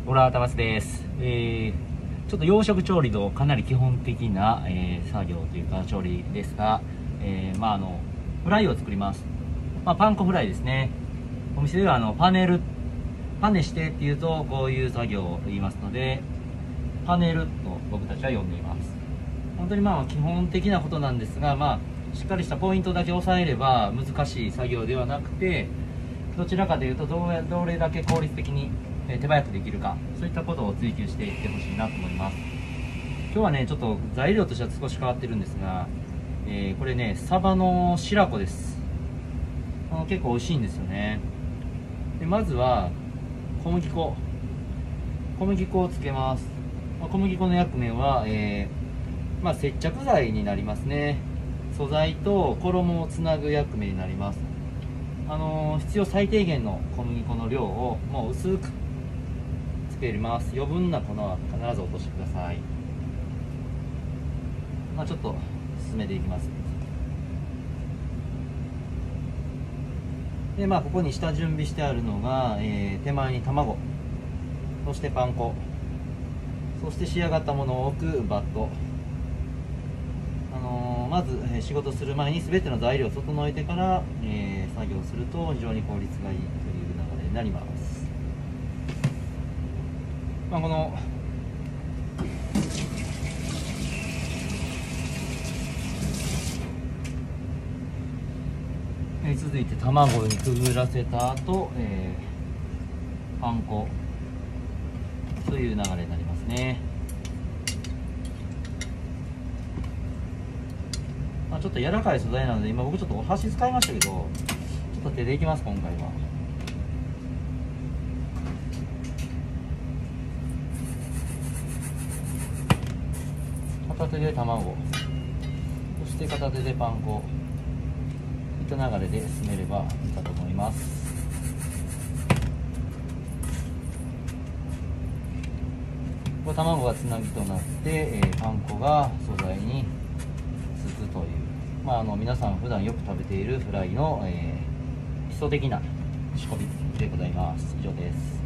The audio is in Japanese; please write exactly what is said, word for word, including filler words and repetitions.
オラタバスです。えー、ちょっと洋食調理のかなり基本的な、えー、作業というか調理ですが、えー、まああのフライを作ります。まあ、パン粉フライですね。お店ではあのパネルパネしてっていうとこういう作業を言いますので、パネルと僕たちは呼んでいます。本当にまあ基本的なことなんですが、まあしっかりしたポイントだけ押さえれば難しい作業ではなくて、どちらかというとどうやどれだけ効率的に手早くできるか、そういったことを追求していってほしいなと思います。今日はねちょっと材料としては少し変わってるんですが、えー、これねサバの白子です。あの結構美味しいんですよね。でまずは小麦粉小麦粉をつけます。小麦粉の役目は、えーまあ、接着剤になりますね。素材と衣をつなぐ役目になります。あのー、必要最低限の小麦粉の量をもう薄くつけます。余分な粉は必ず落としてください。まあ、ちょっと進めていきます。でまあここに下準備してあるのが、えー、手前に卵、そしてパン粉、そして仕上がったものを置くバット。あのー、まず、えー、仕事する前に全ての材料を整えてから、えー、作業すると非常に効率がいいという流れになります。まあ、このえー、続いて卵にくぐらせた後、えー、パン粉という流れになりますね。まあ、ちょっと柔らかい素材なので今僕ちょっとお箸使いましたけど、ちょっと手でいきます今回は。片手で卵、そして片手でパン粉、こういった流れで進めればいいかと思います。これ卵がつなぎとなって、えー、パン粉が素材につくという、まあ、あの皆さん普段よく食べているフライの、えー、基礎的な仕込みでございます。以上です。